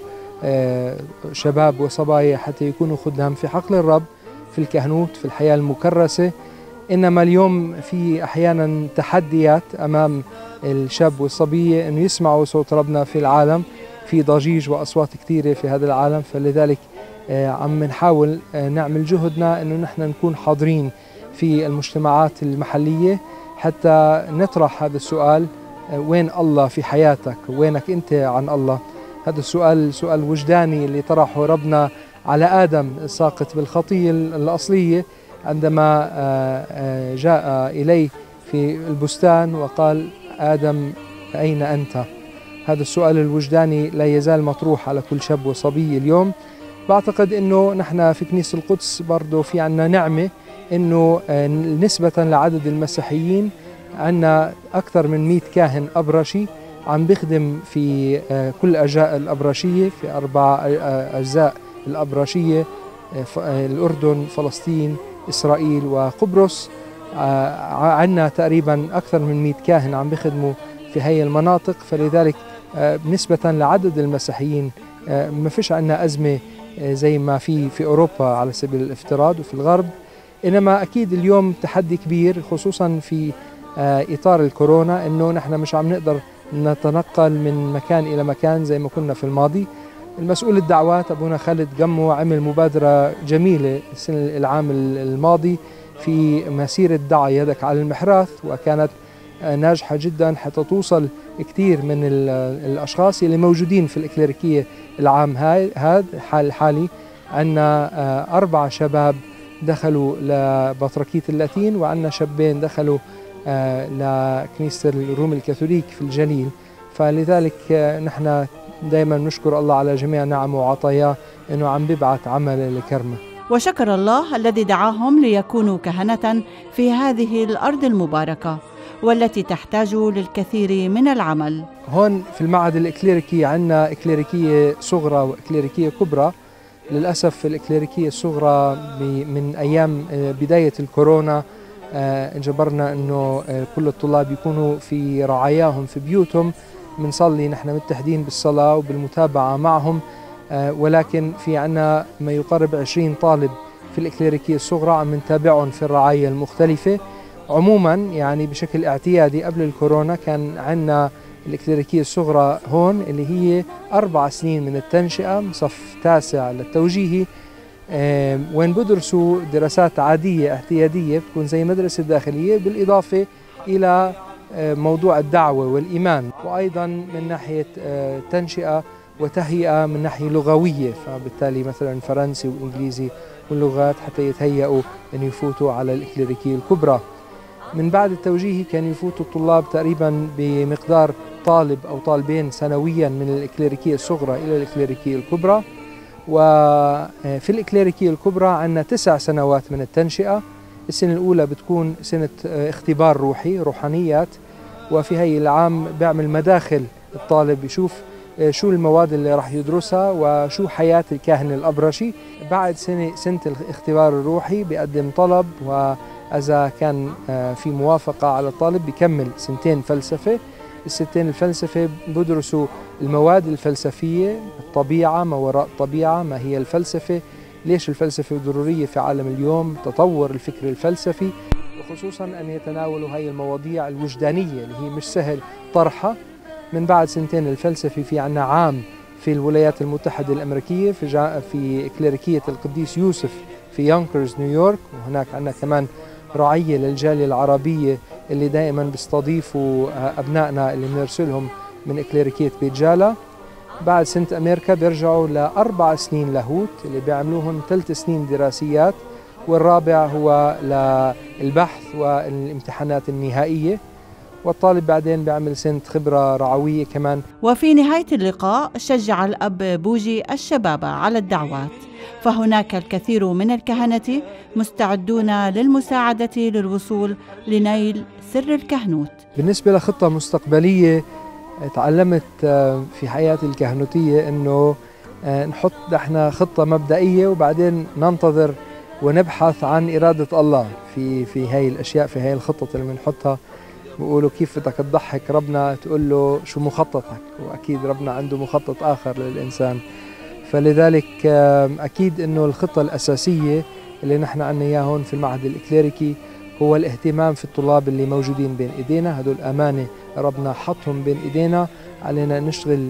Speaker 8: شباب وصبايا حتى يكونوا خدام في حقل الرب في الكهنوت في الحياة المكرسة. إنما اليوم في أحيانا تحديات أمام الشاب والصبية أنه يسمعوا صوت ربنا في العالم، في ضجيج وأصوات كثيرة في هذا العالم. فلذلك عم نحاول نعمل جهدنا أنه نحن نكون حاضرين في المجتمعات المحلية حتى نطرح هذا السؤال: وين الله في حياتك؟ وينك أنت عن الله؟ هذا السؤال سؤال وجداني اللي طرحه ربنا على آدم الساقط بالخطية الأصلية عندما جاء إليه في البستان وقال: آدم أين أنت؟ هذا السؤال الوجداني لا يزال مطروح على كل شاب وصبي اليوم. بعتقد أنه نحن في كنيسة القدس برضو في عنا نعمة أنه نسبة لعدد المسيحيين عنا أكثر من مئة كاهن أبرشي عم بخدم في كل أجزاء الأبرشية، في أربع أجزاء الأبرشية: الأردن، فلسطين، إسرائيل وقبرص. عنا تقريبا أكثر من مئة كاهن عم بخدموا في هاي المناطق. فلذلك نسبة لعدد المسيحيين ما فيش عنا أزمة زي ما في في أوروبا على سبيل الافتراض وفي الغرب. إنما أكيد اليوم تحدي كبير خصوصا في إطار الكورونا، إنه نحن مش عم نقدر نتنقل من مكان إلى مكان زي ما كنا في الماضي. المسؤول الدعوات أبونا خالد قمو عمل مبادرة جميلة السنة العام الماضي في مسيرة ضع يدك على المحراث، وكانت ناجحة جدا حتى توصل كثير من الأشخاص اللي موجودين في الإكليريكية العام هذا الحالي. عندنا أربع شباب دخلوا لبطركية اللاتين، وعندنا شابين دخلوا لكنيسة الروم الكاثوليك في الجليل. فلذلك نحن دائما نشكر الله على جميع نعمه وعطاياه أنه عم ببعث عمل لكرمه.
Speaker 7: وشكر الله الذي دعاهم ليكونوا كهنة في هذه الأرض المباركة والتي تحتاج للكثير من العمل.
Speaker 8: هون في المعهد الإكليريكي عندنا إكليريكية صغرى وإكليريكية كبرى. للأسف الإكليريكية الصغرى من أيام بداية الكورونا انجبرنا أنه كل الطلاب يكونوا في رعاياهم في بيوتهم. بنصلي نحن متحدين بالصلاة وبالمتابعة معهم، ولكن في عنا ما يقارب عشرين طالب في الإكليريكية الصغرى عم نتابعهم في الرعاية المختلفة. عموما يعني بشكل اعتيادي قبل الكورونا كان عنا الإكليريكية الصغرى هون اللي هي أربع سنين من التنشئة، صف تاسع للتوجيهي، وين بدرسوا دراسات عادية اعتيادية بتكون زي مدرسة داخلية، بالإضافة إلى موضوع الدعوة والإيمان، وأيضا من ناحية تنشئة وتهيئة من ناحية لغوية، فبالتالي مثلا فرنسي وإنجليزي واللغات حتى يتهيئوا أن يفوتوا على الإكليريكية الكبرى. من بعد التوجيهي كان يفوتوا الطلاب تقريبا بمقدار طالب أو طالبين سنويا من الإكليريكية الصغرى إلى الإكليريكية الكبرى، وفي الإكليريكية الكبرى عندنا تسع سنوات من التنشئة. السنة الأولى بتكون سنة اختبار روحي، روحانيات، وفي هاي العام بيعمل مداخل الطالب يشوف شو المواد اللي راح يدرسها وشو حياة الكاهن الأبرشي. بعد سنة سنة الاختبار الروحي بيقدم طلب، وإذا كان في موافقة على الطالب بيكمل سنتين فلسفة. السنتين الفلسفة بدرسوا المواد الفلسفية، الطبيعة، ما وراء الطبيعة، ما هي الفلسفة، ليش الفلسفة ضرورية في عالم اليوم، تطور الفكر الفلسفي، وخصوصا أن يتناولوا هاي المواضيع الوجدانية اللي هي مش سهل طرحها. من بعد سنتين الفلسفي في عنا عام في الولايات المتحدة الأمريكية في جا في إكليريكية القديس يوسف في يونكرز نيويورك، وهناك عنا كمان رعية للجالية العربية اللي دائما بيستضيفوا أبنائنا اللي بنرسلهم من إكليريكية بيت جالا. بعد سنة أمريكا بيرجعوا لأربع سنين لاهوت اللي بيعملوهم ثلاث سنين دراسيات، والرابع هو للبحث والامتحانات النهائية، والطالب بعدين بيعمل سنة خبرة رعوية كمان.
Speaker 7: وفي نهاية اللقاء شجع الأب بوجي الشباب على الدعوات، فهناك الكثير من الكهنة مستعدون للمساعدة للوصول لنيل سر الكهنوت.
Speaker 8: بالنسبة لخطة مستقبلية، تعلمت في حياتي الكهنوتية أنه نحط نحن خطة مبدئية وبعدين ننتظر ونبحث عن إرادة الله في في هاي الأشياء، في هاي الخطط اللي بنحطها. بيقولوا كيف بدك تضحك ربنا، تقول له شو مخططك، وأكيد ربنا عنده مخطط آخر للإنسان. فلذلك أكيد أنه الخطة الأساسية اللي نحن عنا إياها هون في المعهد الإكليريكي هو الاهتمام في الطلاب اللي موجودين بين إيدينا. هدول أمانة ربنا حطهم بين إيدينا، علينا نشتغل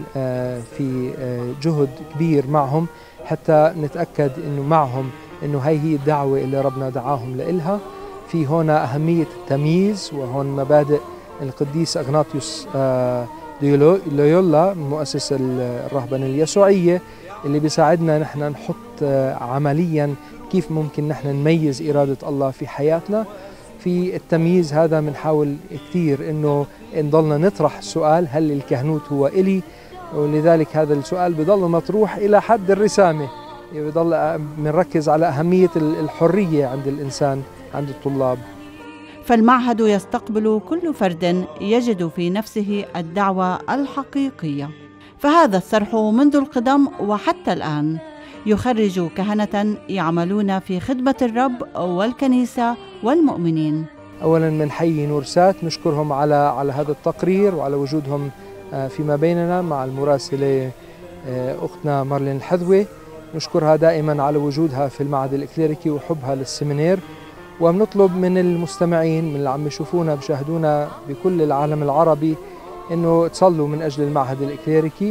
Speaker 8: في جهد كبير معهم حتى نتأكد أنه معهم أنه هاي هي الدعوة اللي ربنا دعاهم لإلها. في هنا أهمية التمييز، وهون مبادئ القديس أغناطيوس لويولا مؤسس الرهبنة اليسوعية اللي بيساعدنا نحن نحط عمليا كيف ممكن نحن نميز إرادة الله في حياتنا. في التمييز هذا بنحاول كثير إنه نضلنا نطرح السؤال هل الكهنوت هو إلي، ولذلك هذا السؤال بضل مطروح إلى حد الرسامة. بضل بنركز على أهمية الحرية عند الإنسان، عند الطلاب.
Speaker 7: فالمعهد يستقبل كل فرد يجد في نفسه الدعوة الحقيقية. فهذا الصرح منذ القدم وحتى الآن يخرج كهنة يعملون في خدمة الرب والكنيسة والمؤمنين.
Speaker 8: أولا من حي نورسات نشكرهم على على هذا التقرير وعلى وجودهم فيما بيننا مع المراسلة أختنا مارلين الحذوي. نشكرها دائما على وجودها في المعهد الإكليريكي وحبها للسمينير. وبنطلب من المستمعين من اللي عم يشوفونا بشاهدونا بكل العالم العربي انه تصلوا من اجل المعهد الإكليريكي.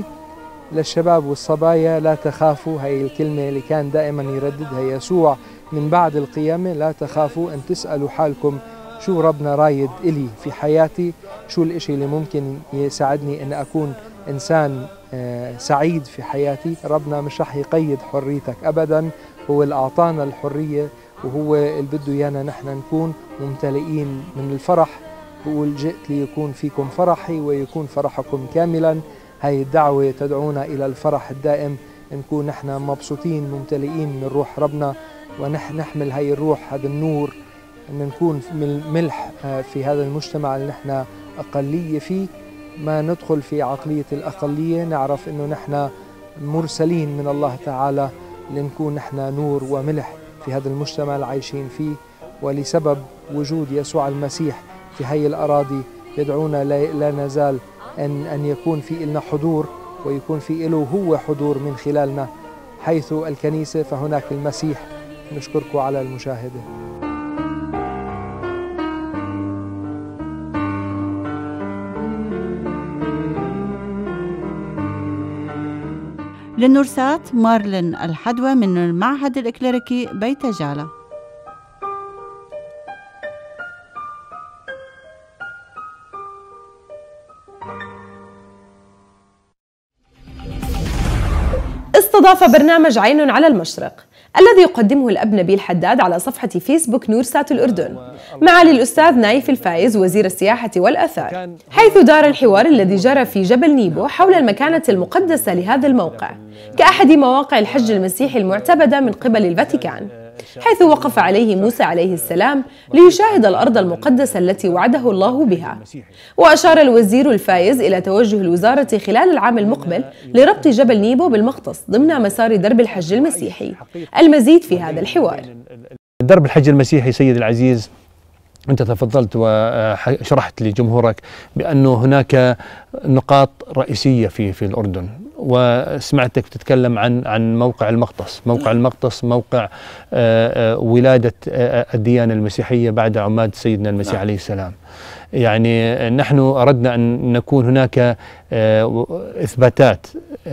Speaker 8: للشباب والصبايا لا تخافوا، هي الكلمة اللي كان دائما يرددها يسوع من بعد القيامة، لا تخافوا ان تسألوا حالكم شو ربنا رايد إلي في حياتي، شو الاشي اللي ممكن يساعدني ان اكون انسان سعيد في حياتي. ربنا مش رح يقيد حريتك ابدا، هو اللي اعطانا الحرية وهو اللي بده ايانا نحن نكون ممتلئين من الفرح. بقول جئت ليكون فيكم فرحي ويكون فرحكم كاملا. هاي الدعوة تدعونا إلى الفرح الدائم، نكون نحن مبسوطين ممتلئين من روح ربنا، ونحن نحمل هاي الروح، هذا النور، أن نكون ملح في هذا المجتمع اللي نحن أقلية فيه. ما ندخل في عقلية الأقلية، نعرف أنه نحن مرسلين من الله تعالى لنكون نحن نور وملح في هذا المجتمع اللي عايشين فيه. ولسبب وجود يسوع المسيح في هاي الأراضي يدعونا لا نزال أن أن يكون في لنا حضور، ويكون في له هو حضور من خلالنا. حيث الكنيسة فهناك المسيح. نشكركم على المشاهدة.
Speaker 7: للنورسات مارلين الحدوى من المعهد الإكليريكي بيت جالا.
Speaker 1: استضاف برنامج عين على المشرق الذي يقدمه الأب نبيل حداد على صفحة فيسبوك نور سات الأردن، معالي الأستاذ نايف الفايز وزير السياحة والآثار، حيث دار الحوار الذي جرى في جبل نيبو حول المكانة المقدسة لهذا الموقع كأحد مواقع الحج المسيحي المعتبدة من قبل الفاتيكان، حيث وقف عليه موسى عليه السلام ليشاهد الأرض المقدسة التي وعده الله بها. وأشار الوزير الفايز إلى توجه الوزارة خلال العام المقبل لربط جبل نيبو بالمقطس ضمن مسار درب الحج المسيحي. المزيد في هذا الحوار.
Speaker 9: درب الحج المسيحي سيد العزيز، أنت تفضلت وشرحت لجمهورك بأنه هناك نقاط رئيسية في في الأردن، وسمعتك تتكلم عن عن موقع المقطس، موقع المقطس موقع ولادة الديانة المسيحية بعد عماد سيدنا المسيح عليه السلام. يعني نحن أردنا أن نكون هناك إثباتات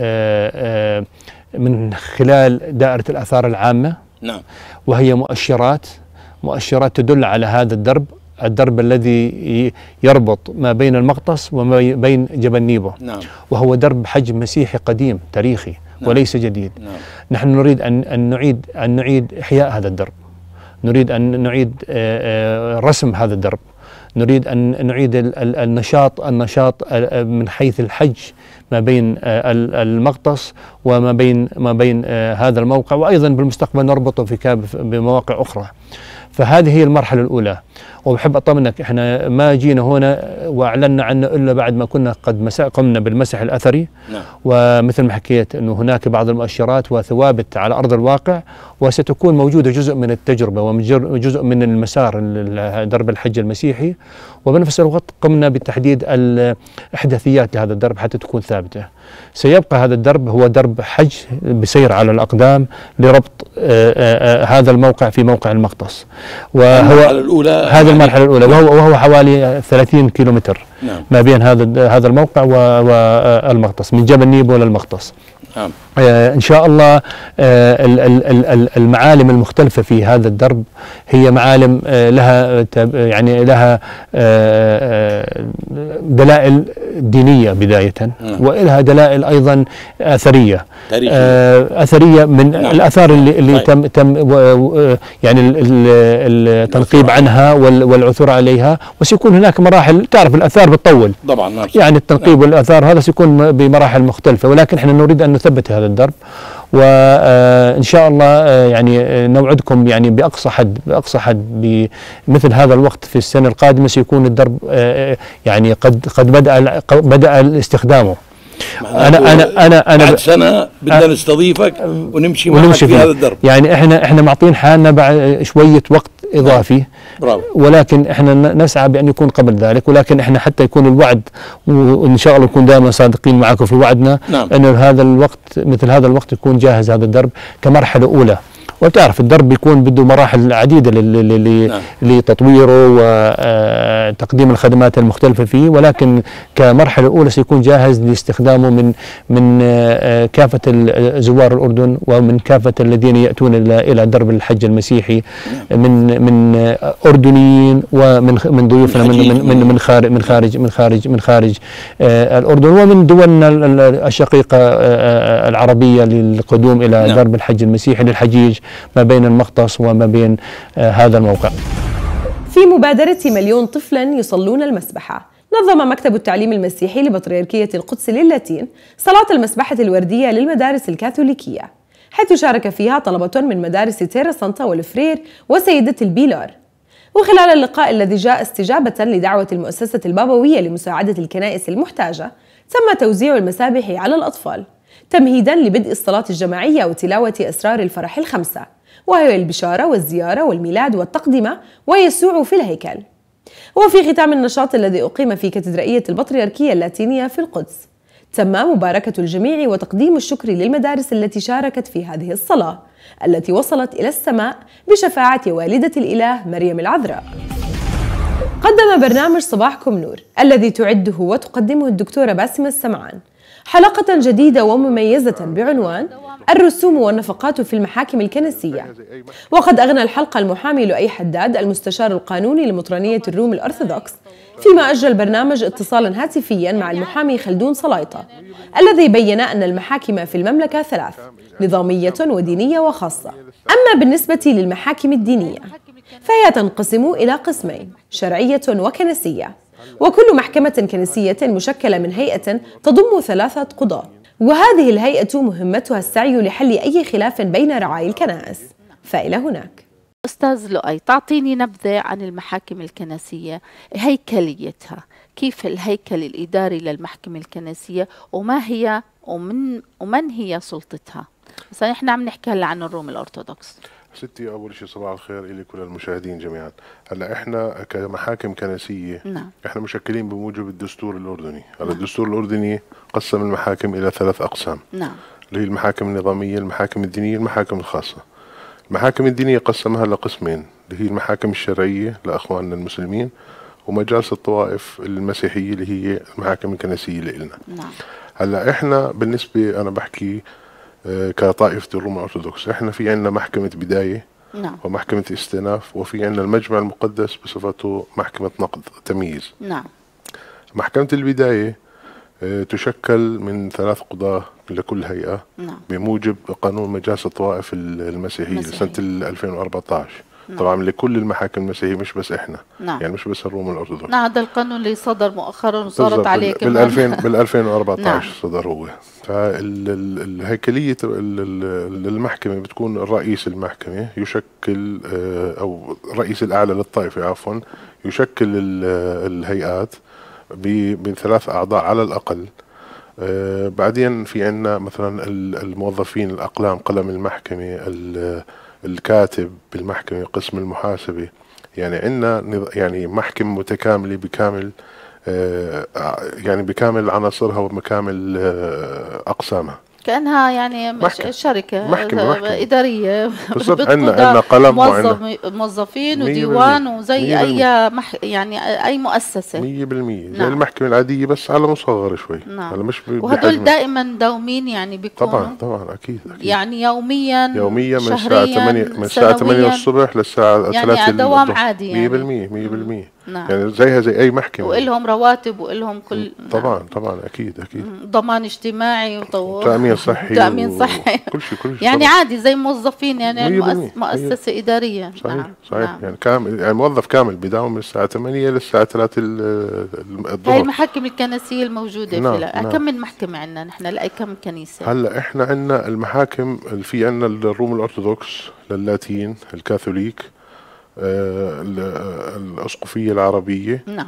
Speaker 9: من خلال دائرة الآثار العامة، نعم، وهي مؤشرات مؤشرات تدل على هذا الدرب الدرب الذي يربط ما بين المقطس وما بين جبل نيبو، نعم. وهو درب حج مسيحي قديم تاريخي، نعم. وليس جديد، نعم. نحن نريد أن أن نعيد أن نعيد إحياء هذا الدرب، نريد أن نعيد رسم هذا الدرب، نريد أن نعيد النشاط النشاط من حيث الحج ما بين المقطس وما بين ما بين هذا الموقع، وأيضا بالمستقبل نربطه في بمواقع أخرى. فهذه هي المرحلة الأولى، وبحب أطمنك إحنا ما جينا هنا وأعلنا عنه إلا بعد ما كنا قد قمنا بالمسح الأثري، نعم. ومثل ما حكيت أنه هناك بعض المؤشرات وثوابت على أرض الواقع، وستكون موجودة جزء من التجربة وجزء من المسار درب الحج المسيحي، وبنفس الوقت قمنا بتحديد الإحداثيات لهذا الدرب حتى تكون ثابتة. سيبقى هذا الدرب هو درب حج بسير على الأقدام لربط آآ آآ هذا الموقع في موقع المقطس، وهو الأولى هذه المرحلة الأولى، وهو, وهو حوالي ثلاثين كيلومتر، نعم. ما بين هذا هذا الموقع والمقطس من جبل نيبو للمقطس، نعم. آه إن شاء الله آه المعالم المختلفة في هذا الدرب هي معالم آه لها يعني لها آه دلائل دينية بداية، نعم. ولها دلائل أيضا أثرية آه أثرية من نعم. الآثار اللي, اللي تم تم يعني التنقيب عنها والعثور عليها، وسيكون هناك مراحل، تعرف الآثار بتطول طبعا، يعني التنقيب نعم. والآثار هذا سيكون بمراحل مختلفة، ولكن احنا نريد أن نثبت هذا الدرب، وإن شاء الله يعني نوعدكم يعني بأقصى حد بأقصى حد بمثل هذا الوقت في السنة القادمة سيكون الدرب يعني قد قد بدأ بدأ استخدامه. أنا أنا أنا أنا
Speaker 10: بعد سنة بدنا نستضيفك ونمشي معك في هذا الدرب.
Speaker 9: يعني إحنا إحنا معطين حالنا بعد شوية وقت إضافي، برافو. ولكن إحنا نسعى بأن يكون قبل ذلك، ولكن إحنا حتى يكون الوعد، وإن شاء الله نكون دائما صادقين معكم في وعدنا، نعم. أن هذا الوقت مثل هذا الوقت يكون جاهز هذا الدرب كمرحلة أولى. وتعرف الدرب بيكون بده مراحل عديدة لتطويره وتقديم الخدمات المختلفة فيه، ولكن كمرحلة أولى سيكون جاهز لاستخدامه من من كافة زوار الأردن ومن كافة الذين يأتون إلى درب الحج المسيحي من من أردنيين ومن من ضيوفنا من من من خارج من خارج من خارج من خارج الأردن ومن دولنا الشقيقة العربية للقدوم إلى درب الحج المسيحي للحجيج ما بين المقطس وما بين آه هذا الموقع.
Speaker 1: في مبادرة مليون طفلا يصلون المسبحة، نظم مكتب التعليم المسيحي لبطريركية القدس للاتين صلاة المسبحة الوردية للمدارس الكاثوليكية، حيث شارك فيها طلبة من مدارس تيرا سانتا والفرير وسيدة البيلار. وخلال اللقاء الذي جاء استجابة لدعوة المؤسسة البابوية لمساعدة الكنائس المحتاجة، تم توزيع المسابح على الأطفال تمهيداً لبدء الصلاة الجماعية وتلاوة أسرار الفرح الخمسة، وهي البشارة والزيارة والميلاد والتقدمة ويسوع في الهيكل. وفي ختام النشاط الذي أقيم في كاتدرائية البطريركية اللاتينية في القدس، تم مباركة الجميع وتقديم الشكر للمدارس التي شاركت في هذه الصلاة التي وصلت إلى السماء بشفاعة والدة الإله مريم العذراء. قدم برنامج صباحكم نور الذي تعده وتقدمه الدكتورة باسمة السمعان حلقة جديدة ومميزة بعنوان الرسوم والنفقات في المحاكم الكنسية. وقد أغنى الحلقة المحامي لؤي حداد المستشار القانوني لمطرانية الروم الأرثوذكس، فيما أجرى البرنامج اتصالا هاتفيا مع المحامي خلدون صلايطة، الذي بين أن المحاكم في المملكة ثلاث: نظامية ودينية وخاصة. أما بالنسبة للمحاكم الدينية فهي تنقسم إلى قسمين: شرعية وكنسية، وكل محكمة كنسية مشكلة من هيئة تضم ثلاثة قضاة، وهذه الهيئة مهمتها السعي لحل أي خلاف بين رعايا الكنائس. فإلى هناك.
Speaker 11: أستاذ لؤي، تعطيني نبذة عن المحاكم الكنسية، هيكليتها، كيف الهيكل الإداري للمحكمة الكنسية، وما هي ومن ومن هي سلطتها؟ مثلا احنا عم نحكي هلا عن الروم الأرثوذكس.
Speaker 12: ستي، أول شيء صباح الخير إلي كل المشاهدين جميعا. هلا احنا كمحاكم كنسية
Speaker 11: نعم.
Speaker 12: احنا مشكلين بموجب الدستور الأردني. هلا نعم. الدستور الأردني قسم المحاكم إلى ثلاث أقسام،
Speaker 11: نعم،
Speaker 12: اللي هي المحاكم النظامية، المحاكم الدينية، المحاكم الخاصة. المحاكم الدينية قسمها لقسمين، اللي هي المحاكم الشرعية لأخواننا المسلمين، ومجالس الطوائف المسيحية اللي هي المحاكم الكنسية لإلنا.
Speaker 11: نعم.
Speaker 12: هلا احنا بالنسبة أنا بحكي كطائفة الروم الأرثوذكس، احنا في عندنا محكمة بداية،
Speaker 11: نعم،
Speaker 12: ومحكمة استئناف، وفي عندنا المجمع المقدس بصفته محكمة نقض تمييز.
Speaker 11: نعم.
Speaker 12: محكمة البداية تشكل من ثلاث قضاة لكل هيئة،
Speaker 11: نعم،
Speaker 12: بموجب قانون مجالس الطوائف المسيحية لسنة ألفين وأربعة عشر.
Speaker 11: نعم.
Speaker 12: طبعا لكل المحاكم المسيحية، مش بس احنا.
Speaker 11: نعم.
Speaker 12: يعني مش بس الروم الأرثوذكس.
Speaker 11: نعم، هذا القانون اللي صدر مؤخرا وصارت عليه كمان
Speaker 12: بال ألفين بال ألفين وأربعة عشر. نعم. صدر هو. فالهيكلية المحكمة بتكون رئيس المحكمة يشكل، أو رئيس الأعلى للطائفة عفوا، يشكل الهيئات بثلاث أعضاء على الأقل. آه بعدين في عندنا مثلا الموظفين الأقلام، قلم المحكمة، الكاتب بالمحكمة، قسم المحاسبة. يعني عندنا يعني محكمة متكاملة بكامل آه يعني بكامل عناصرها وبكامل آه أقسامها،
Speaker 11: كأنها يعني
Speaker 12: محكمة.
Speaker 11: شركة
Speaker 12: محكمة محكمة.
Speaker 11: إدارية.
Speaker 12: بالضبط. عندنا عندنا قلم
Speaker 11: موظف موظفين وديوان وزي أي مح يعني أي مؤسسة
Speaker 12: مية بالمية زي نعم. المحكمة العادية بس على مصغر شوي.
Speaker 11: نعم.
Speaker 12: على مش
Speaker 11: وهدول دائما دومين يعني بيكونوا
Speaker 12: طبعا طبعا أكيد, أكيد.
Speaker 11: يعني يوميا
Speaker 12: يوميا من الساعة ثمانية من الساعة ثمانية الصبح للساعة ثلاثة
Speaker 11: يعني دوام عادي يعني
Speaker 12: مية بالمية مية بالمية.
Speaker 11: نعم.
Speaker 12: يعني زيها زي أي محكمة،
Speaker 11: وإلهم رواتب وإلهم كل
Speaker 12: طبعا
Speaker 11: نعم.
Speaker 12: طبعا أكيد أكيد
Speaker 11: ضمان اجتماعي
Speaker 12: وتأمين صحي
Speaker 11: تأمين و... صحي
Speaker 12: كل شيء كل شيء
Speaker 11: يعني
Speaker 12: طبعا.
Speaker 11: عادي زي موظفين يعني مؤس... مؤسسة إدارية.
Speaker 12: صحيح
Speaker 11: نعم.
Speaker 12: صحيح
Speaker 11: نعم.
Speaker 12: يعني كامل، يعني موظف كامل بداوم من الساعة ثمانية للساعة ثلاثة الظهر.
Speaker 11: هاي المحاكم الكنسية الموجودة
Speaker 12: نعم.
Speaker 11: في نعم. كم من محكمة عندنا نحن؟ لأي كم كنيسة؟
Speaker 12: هلا احنا عندنا المحاكم اللي في عندنا الروم الأرثوذكس للاتين، الكاثوليك، آه الأسقفية العربية،
Speaker 11: نعم،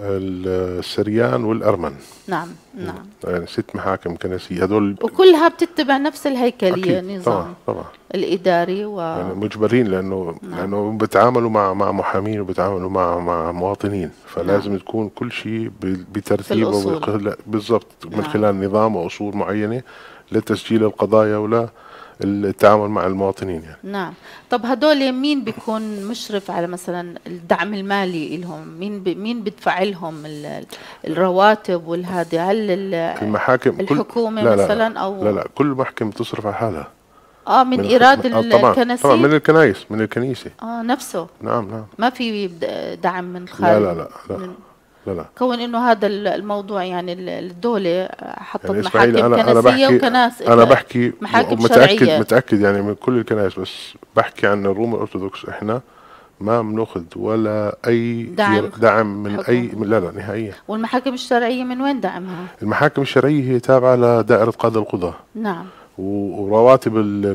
Speaker 12: السريان والأرمن.
Speaker 11: نعم نعم.
Speaker 12: يعني ست محاكم كنسية هذول،
Speaker 11: وكلها بتتبع نفس الهيكلية، نظام
Speaker 12: طبعا طبعا
Speaker 11: الإداري و...
Speaker 12: يعني مجبرين لأنه
Speaker 11: نعم.
Speaker 12: لأنه بتعاملوا مع مع محامين وبتعاملوا مع مع مواطنين، فلازم نعم. تكون كل شيء بترتيب بالضبط من نعم. خلال نظام وأصول معينة لتسجيل القضايا ولا التعامل مع المواطنين يعني.
Speaker 11: نعم. طب هدول مين بيكون مشرف على مثلا الدعم المالي لهم؟ مين ب... مين بدفع لهم ال... الرواتب والهذه؟ هل ال...
Speaker 12: المحاكم
Speaker 11: الحكومة
Speaker 12: لا لا
Speaker 11: مثلا
Speaker 12: لا
Speaker 11: او
Speaker 12: لا لا كل محكمة تصرف على حالها.
Speaker 11: اه من, من ايراد الكنسية؟
Speaker 12: طبعا من الكنائس، من الكنيسة.
Speaker 11: اه نفسه.
Speaker 12: نعم نعم.
Speaker 11: ما في دعم من الخارج؟
Speaker 12: لا لا لا, لا. من لا لا.
Speaker 11: كون انه هذا الموضوع يعني الدولة حطت
Speaker 12: يعني
Speaker 11: محاكم
Speaker 12: أنا
Speaker 11: كنسية
Speaker 12: أنا
Speaker 11: وكنائس،
Speaker 12: انا بحكي
Speaker 11: محاكم
Speaker 12: متأكد
Speaker 11: شرعية.
Speaker 12: متأكد يعني من كل الكنائس، بس بحكي عن الروم الأرثوذكس احنا ما بناخذ ولا اي
Speaker 11: دعم,
Speaker 12: دعم من
Speaker 11: حكوم.
Speaker 12: اي لا لا نهائيا.
Speaker 11: والمحاكم الشرعية من وين دعمها؟
Speaker 12: المحاكم الشرعية هي تابعة لدائرة قادة القضاة.
Speaker 11: نعم.
Speaker 12: ورواتب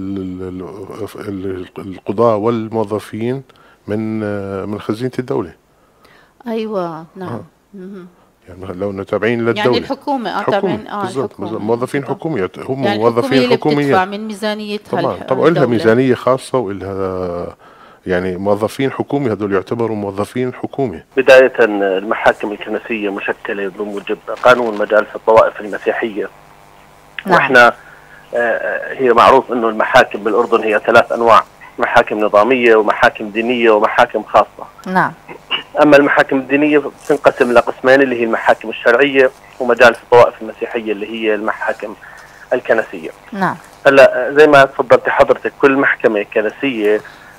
Speaker 12: القضاة والموظفين من من خزينة الدولة.
Speaker 11: ايوه نعم. آه.
Speaker 12: يعني لو انه تابعين للدولة
Speaker 11: يعني الحكومة اه تابعين اه
Speaker 12: بالضبط موظفين حكومية، هم
Speaker 11: يعني
Speaker 12: موظفين حكومية
Speaker 11: بتدفع من ميزانيتها.
Speaker 12: طبعا طبعا لها ميزانية خاصة وإلها يعني موظفين حكومي، هذول يعتبروا موظفين حكومي.
Speaker 13: بداية المحاكم الكنسية مشكلة بموجب قانون مجالس الطوائف المسيحية. نعم. واحنا آه هي معروف انه المحاكم بالاردن هي ثلاث انواع: محاكم نظامية ومحاكم دينية ومحاكم خاصة.
Speaker 11: نعم.
Speaker 13: أما المحاكم الدينية تنقسم إلى قسمين، اللي هي المحاكم الشرعية ومجالس الطوائف المسيحية اللي هي المحاكم الكنسية.
Speaker 11: نعم.
Speaker 13: هلا زي ما تفضلت حضرتك، كل محكمة كنسية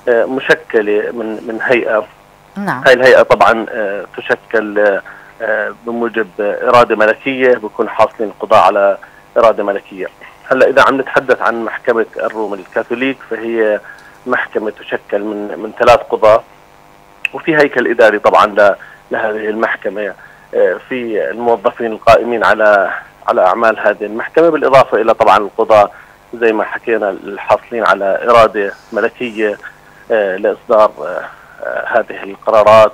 Speaker 13: مشكلة من من هيئة.
Speaker 11: نعم.
Speaker 13: هاي الهيئة طبعا تشكل بموجب إرادة ملكية، بكون حاصلين القضاء على إرادة ملكية. هلا إذا عم نتحدث عن محكمة الروم الكاثوليك، فهي محكمة تشكل من من ثلاث قضاة، وفي هيكل إداري طبعا لهذه المحكمة، في الموظفين القائمين على على أعمال هذه المحكمة، بالإضافة إلى طبعا القضاة زي ما حكينا الحاصلين على إرادة ملكية لإصدار هذه القرارات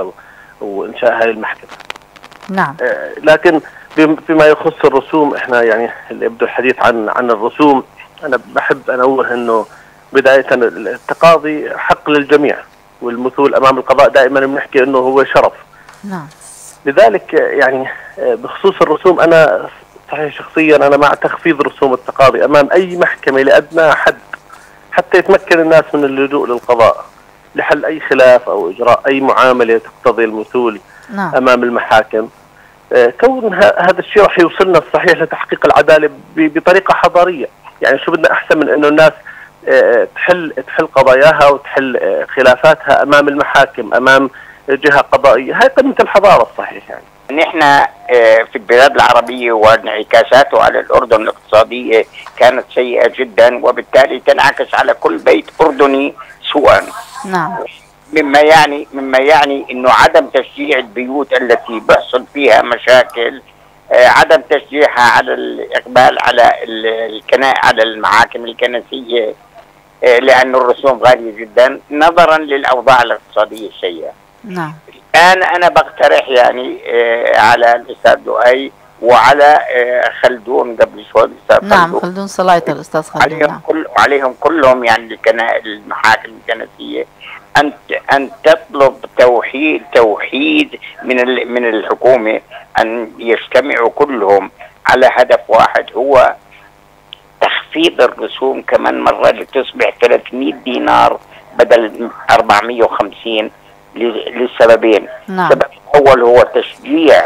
Speaker 13: وإنشاء هذه المحكمة.
Speaker 11: نعم.
Speaker 13: لكن فيما يخص الرسوم، احنا يعني اللي يبدو الحديث عن عن الرسوم، أنا بحب أنوه إنه بداية التقاضي حق للجميع، والمثول أمام القضاء دائما بنحكي إنه هو شرف.
Speaker 11: نعم.
Speaker 13: لذلك يعني بخصوص الرسوم، أنا صحيح شخصيا أنا مع تخفيض رسوم التقاضي أمام أي محكمة لأدنى حد، حتى يتمكن الناس من اللجوء للقضاء لحل أي خلاف أو إجراء أي معاملة تقتضي المثول. نعم. أمام المحاكم. كون هذا الشيء راح يوصلنا الصحيح لتحقيق العدالة بطريقة حضارية. يعني شو بدنا أحسن من إنه الناس تحل تحل قضاياها وتحل خلافاتها أمام المحاكم، أمام جهة قضائية. هاي قمة الحضارة الصحيح. يعني
Speaker 14: نحن في البلاد العربية وانعكاساته على الأردن الاقتصادية كانت سيئة جدا، وبالتالي تنعكس على كل بيت أردني سوءا.
Speaker 11: نعم.
Speaker 14: مما يعني مما يعني انه عدم تشجيع البيوت التي بيحصل فيها مشاكل، عدم تشجيعها على الاقبال على الكنائس، على المحاكم الكنسيه، لأن الرسوم غاليه جدا نظرا للاوضاع الاقتصاديه السيئه.
Speaker 11: نعم.
Speaker 14: الان انا بقترح يعني على الاستاذ لؤي وعلى خلدون قبل شوي الاستاذ
Speaker 11: نعم خلدون, خلدون صلايته الاستاذ خلدون.
Speaker 14: عليهم نعم. كل عليهم كلهم يعني المحاكم الكنسيه أن أن تطلب توحيد توحيد من من الحكومة، أن يجتمعوا كلهم على هدف واحد، هو تخفيض الرسوم كمان مرة لتصبح ثلاثمئة دينار بدل أربعمئة وخمسين للسببين.
Speaker 11: نعم.
Speaker 14: السبب الأول هو تشجيع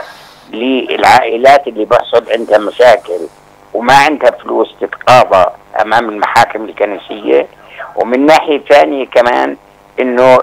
Speaker 14: للعائلات اللي بيحصل عندها مشاكل وما عندها فلوس تتقاضى أمام المحاكم الكنسية، ومن ناحية ثانية كمان انه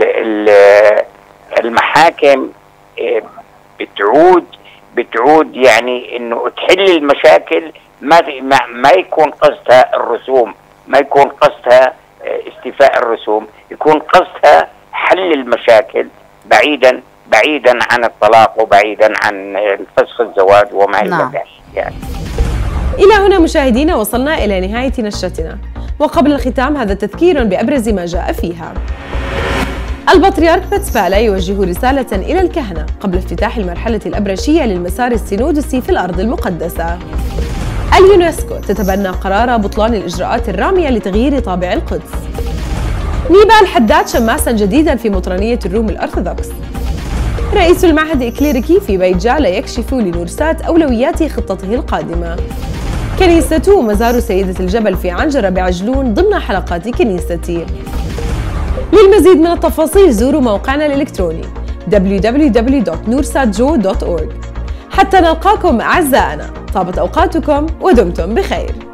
Speaker 14: المحاكم بتعود بتعود يعني انه تحل المشاكل، ما ما يكون قصدها الرسوم، ما يكون قصدها استيفاء الرسوم، يكون قصدها حل المشاكل بعيدا بعيدا عن الطلاق وبعيدا عن فسخ الزواج وما الى ذلك. يعني
Speaker 1: الى هنا مشاهدينا وصلنا الى نهاية نشرتنا، وقبل الختام هذا تذكير بأبرز ما جاء فيها. البطريرك باتسبالا يوجه رسالة إلى الكهنة قبل افتتاح المرحلة الأبرشية للمسار السينودسي في الأرض المقدسة. اليونسكو تتبنى قرار بطلان الإجراءات الرامية لتغيير طابع القدس. نيبال حداد شماسا جديدا في مطرانية الروم الأرثوذكس. رئيس المعهد الإكليريكي في بيت جعلة يكشف لنورسات أولويات خطته القادمة. كنيسة ومزار سيدة الجبل في عنجرة بعجلون ضمن حلقات كنيستي. للمزيد من التفاصيل زوروا موقعنا الإلكتروني دبليو دبليو دبليو دوت نورسات جو دوت أورغ. حتى نلقاكم أعزائنا، طابت أوقاتكم ودمتم بخير.